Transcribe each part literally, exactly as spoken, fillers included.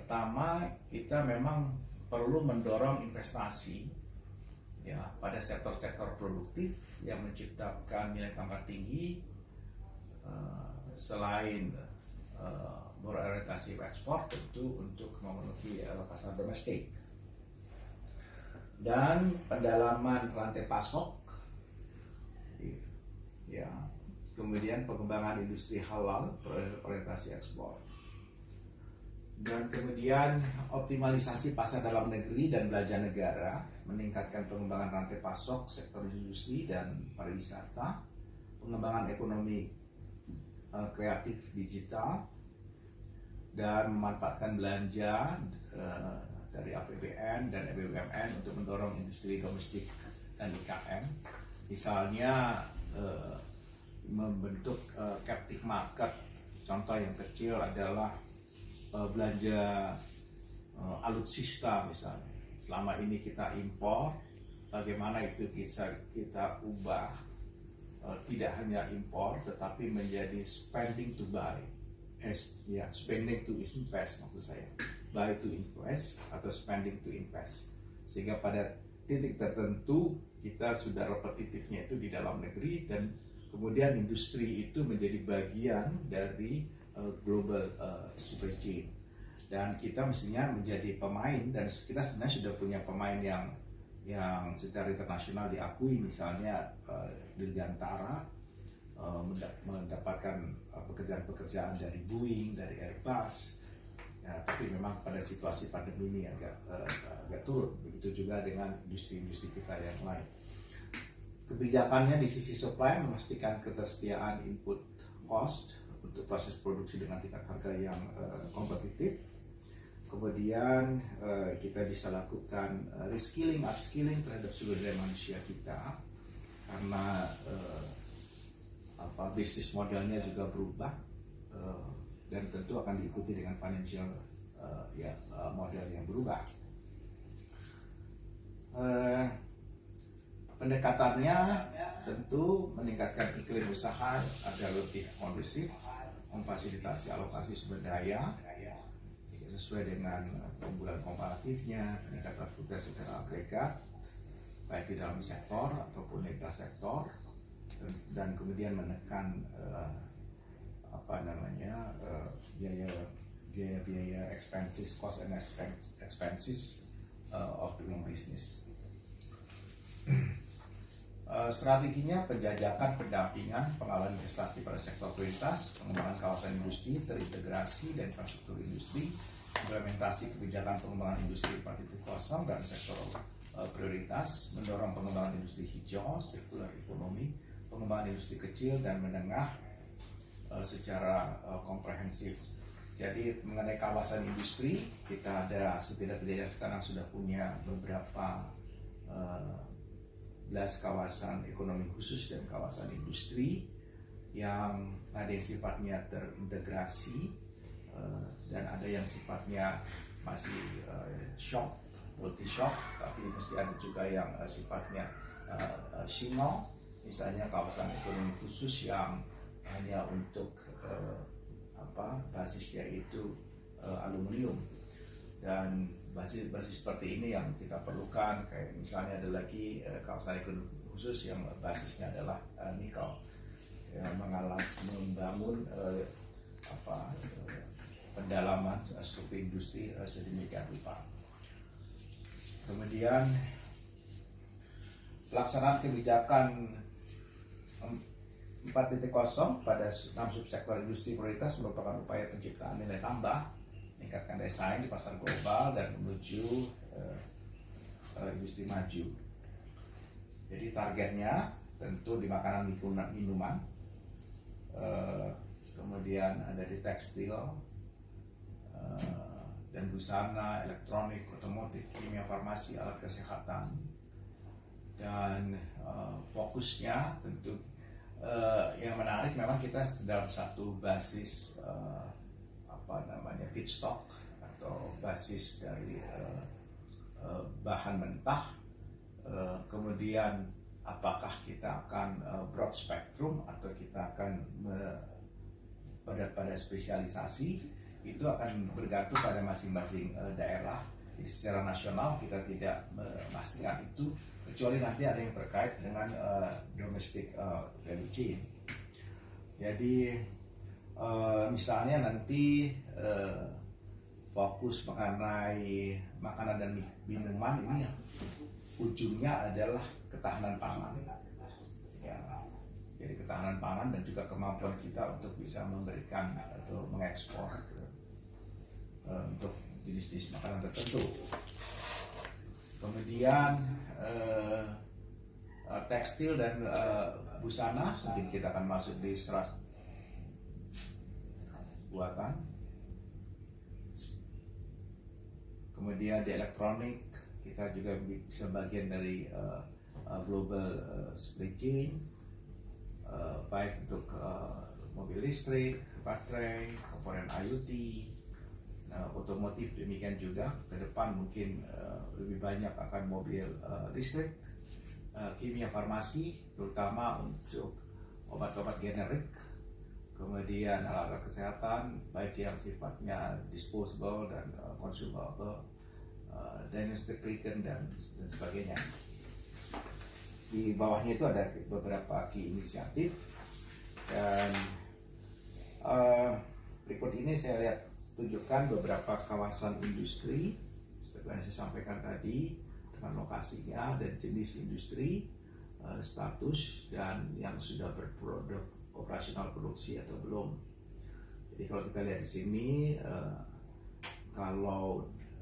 pertama kita memang perlu mendorong investasi ya pada sektor-sektor produktif yang menciptakan nilai tambah tinggi uh, selain uh, berorientasi ekspor tentu untuk memenuhi uh, pasar domestik. Dan pendalaman rantai pasok ya, kemudian pengembangan industri halal berorientasi ekspor, dan kemudian optimalisasi pasar dalam negeri dan belanja negara, meningkatkan pengembangan rantai pasok sektor industri dan pariwisata, pengembangan ekonomi uh, kreatif digital, dan memanfaatkan belanja uh, dari A P B N dan B U M N untuk mendorong industri domestik dan I K M. Misalnya uh, membentuk uh, captive market. Contoh yang kecil adalah uh, belanja uh, alutsista misalnya. Selama ini kita impor, bagaimana itu bisa kita ubah uh, tidak hanya impor tetapi menjadi spending to buy. As, ya, spending to invest maksud saya. Buy to invest atau spending to invest. Sehingga pada titik tertentu kita sudah repetitifnya itu di dalam negeri, dan kemudian industri itu menjadi bagian dari uh, global uh, supply chain, dan kita mestinya menjadi pemain, dan kita sebenarnya sudah punya pemain yang yang secara internasional diakui, misalnya uh, Dirgantara uh, mendapatkan uh, pekerjaan-pekerjaan dari Boeing, dari Airbus. Ya, tapi memang pada situasi pandemi ini agak uh, agak turun. Begitu juga dengan industri-industri kita yang lain. Kebijakannya di sisi supply memastikan ketersediaan input cost untuk proses produksi dengan tingkat harga yang uh, kompetitif. Kemudian uh, kita bisa lakukan uh, reskilling, upskilling terhadap sumber daya manusia kita, karena uh, apa bisnis modelnya juga berubah, uh, dan tentu akan diikuti dengan financial uh, ya uh, model yang berubah. Uh, Pendekatannya tentu meningkatkan iklim usaha agar lebih kondusif, memfasilitasi alokasi sumber daya sesuai dengan keunggulan komparatifnya, peningkatan tugas secara agregat baik di dalam sektor ataupun lintas sektor, dan kemudian menekan uh, apa namanya uh, biaya biaya biaya expenses, cost and expense, expenses uh, of doing business. Uh, strateginya penjajakan, pendampingan, pengelolaan investasi pada sektor prioritas, pengembangan kawasan industri terintegrasi dan infrastruktur industri, implementasi kebijakan pengembangan industri empat titik nol dan sektor uh, prioritas, mendorong pengembangan industri hijau, circular economy, pengembangan industri kecil dan menengah uh, secara uh, komprehensif. Jadi mengenai kawasan industri, kita ada setidak-tidaknya sekarang sudah punya beberapa uh, belas kawasan ekonomi khusus dan kawasan industri yang ada yang sifatnya terintegrasi uh, dan ada yang sifatnya masih uh, shop, multi shop, tapi mesti ada juga yang uh, sifatnya uh, uh, shingle, misalnya kawasan ekonomi khusus yang hanya untuk uh, apa basisnya itu uh, aluminium, dan basis-basis seperti ini yang kita perlukan. Kayak misalnya ada lagi uh, kawasan ekonomi khusus yang basisnya adalah uh, nikel, yang mengalami membangun uh, apa uh, pendalaman uh, struktur industri uh, sedemikian rupa. Kemudian pelaksanaan kebijakan empat titik nol pada enam subsektor industri prioritas merupakan upaya penciptaan nilai tambah, meningkatkan daya saing di pasar global dan menuju uh, uh, industri maju. Jadi targetnya tentu di makanan, minuman, uh, kemudian ada di tekstil uh, dan busana, elektronik, otomotif, kimia, farmasi, alat kesehatan, dan uh, fokusnya tentu uh, yang menarik memang kita dalam satu basis uh, apa namanya feedstock atau basis dari uh, uh, bahan mentah, uh, kemudian apakah kita akan uh, broad spectrum atau kita akan uh, pada pada spesialisasi. itu akan bergantung pada masing-masing uh, daerah. Jadi secara nasional kita tidak memastikan itu, kecuali nanti ada yang terkait dengan uh, domestic uh, value chain. Jadi uh, misalnya nanti uh, fokus mengenai makanan dan minuman, ini ujungnya adalah ketahanan pangan. Ya, jadi ketahanan pangan dan juga kemampuan kita untuk bisa memberikan atau mengekspor uh, untuk jenis-jenis makanan tertentu. Kemudian eh, tekstil dan eh, busana, mungkin kita akan masuk di serat buatan. Kemudian di elektronik, kita juga bisa bagian dari uh, uh, global uh, supply chain, uh, baik untuk uh, mobil listrik, baterai, komponen IoT, Nah, otomotif demikian juga. Ke depan mungkin uh, lebih banyak akan mobil uh, listrik, uh, kimia farmasi, terutama untuk obat-obat generik, kemudian alat-alat kesehatan, baik yang sifatnya disposable dan uh, consumable, uh, diagnostic recon dan, dan sebagainya. Di bawahnya itu ada beberapa key inisiatif, dan uh, berikut ini saya lihat tunjukkan beberapa kawasan industri seperti yang saya sampaikan tadi, dengan lokasinya dan jenis industri, status, dan yang sudah berproduk operasional produksi atau belum. Jadi kalau kita lihat di sini, kalau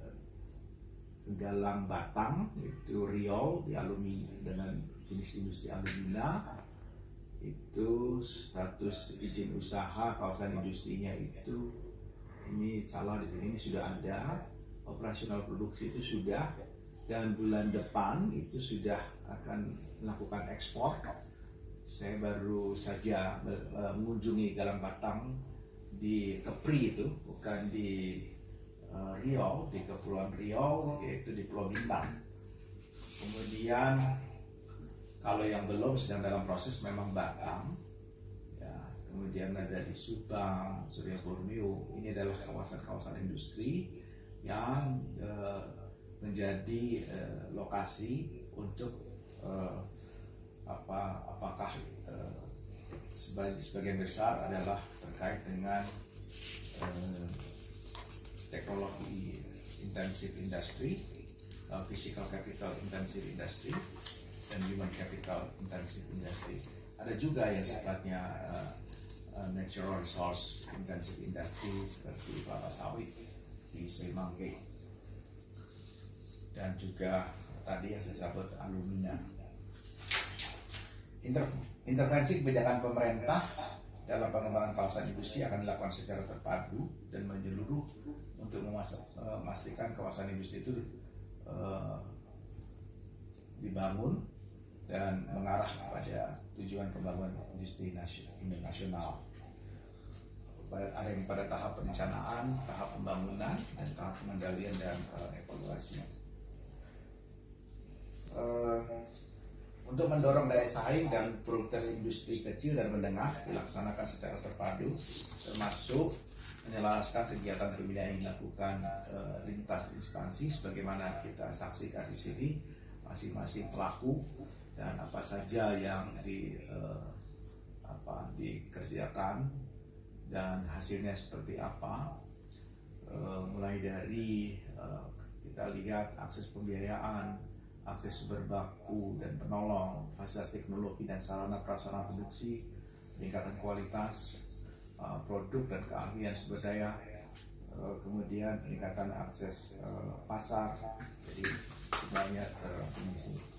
Galang Batang itu Riau di alumni dengan jenis industri alumina, itu status izin usaha kawasan industrinya itu ini salah di sini, ini sudah ada, operasional produksi itu sudah, dan bulan depan itu sudah akan melakukan ekspor. Saya baru saja mengunjungi Galang Batang di Kepri itu, bukan di uh, Riau, di Kepulauan Riau, yaitu di Pulau Bintang. Kemudian kalau yang belum sedang dalam proses memang Batam. Kemudian ada di Subang, Surya Borneo. Ini adalah kawasan-kawasan industri yang uh, menjadi uh, lokasi untuk uh, apa apakah uh, sebagian, sebagian besar adalah terkait dengan uh, teknologi intensive industry, uh, physical capital intensive industry, dan human capital intensive industry. Ada juga yang sifatnya uh, Uh, natural resource intensive industry seperti kelapa sawit di Semangke, dan juga tadi yang saya sebut alumina. Inter intervensi kebijakan pemerintah dalam pengembangan kawasan industri akan dilakukan secara terpadu dan menyeluruh untuk memastikan kawasan industri itu uh, dibangun dan mengarah kepada tujuan pembangunan industri nasional. Ada yang pada tahap perencanaan, tahap pembangunan, dan tahap pengendalian dan uh, evaluasi. Uh, untuk mendorong daya saing dan produktivitas industri kecil dan menengah dilaksanakan secara terpadu, termasuk menyelaraskan kegiatan pembinaan yang dilakukan uh, lintas instansi, sebagaimana kita saksikan di sini, masing-masing pelaku dan apa saja yang di uh, apa dikerjakan dan hasilnya seperti apa, uh, mulai dari uh, kita lihat akses pembiayaan, akses sumber baku dan penolong, fasilitas teknologi dan sarana prasarana produksi, peningkatan kualitas uh, produk dan keahlian sumber daya, uh, kemudian peningkatan akses uh, pasar. Jadi semuanya terangkum di sini.